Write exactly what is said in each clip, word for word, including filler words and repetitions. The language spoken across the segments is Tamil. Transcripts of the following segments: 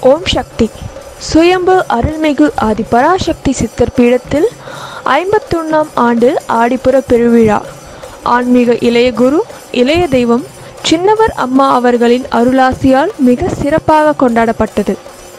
ஓம் சக்தி. சுயம்பு அருள்மிகு ஆதிபராசக்தி சித்தர் பீடத்தில் ஐம்பத்தொன்னாம் ஆண்டு ஆடிப்புற பெருவிழா ஆன்மீக இளைய குரு இளைய தெய்வம் சின்னவர் அம்மா அவர்களின் அருளாசியால் மிக சிறப்பாக கொண்டாடப்பட்டது.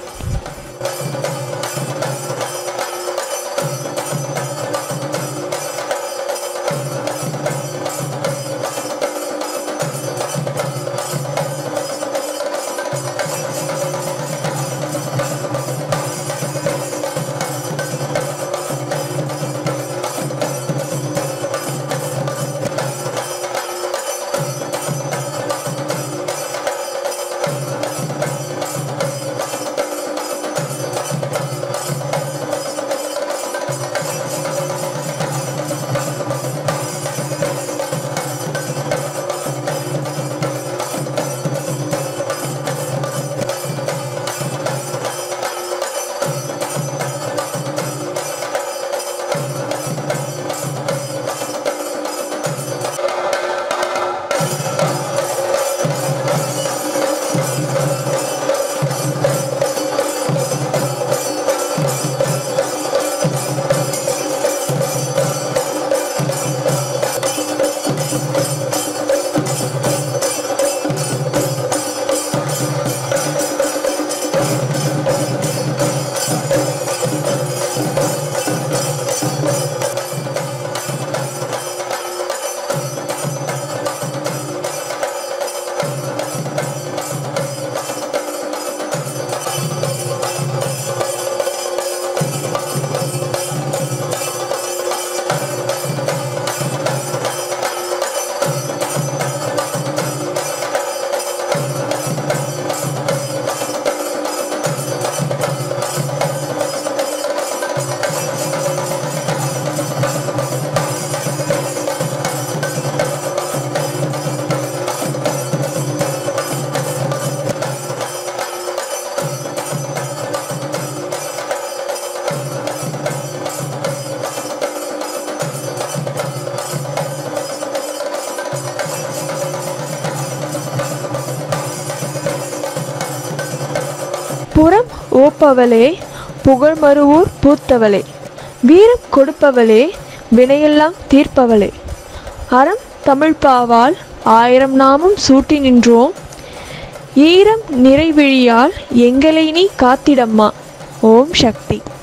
புறம் ஓப்பவளே புகழ்மருவூர் பூத்தவளே, வீரம் கொடுப்பவளே வினையெல்லாம் தீர்ப்பவளே, அறம் தமிழ்பாவால் ஆயிரம் நாமம் சூட்டி நின்றோம், ஈரம் நிறைவிழியால் எங்களை நீ காத்திடம்மா. ஓம் சக்தி.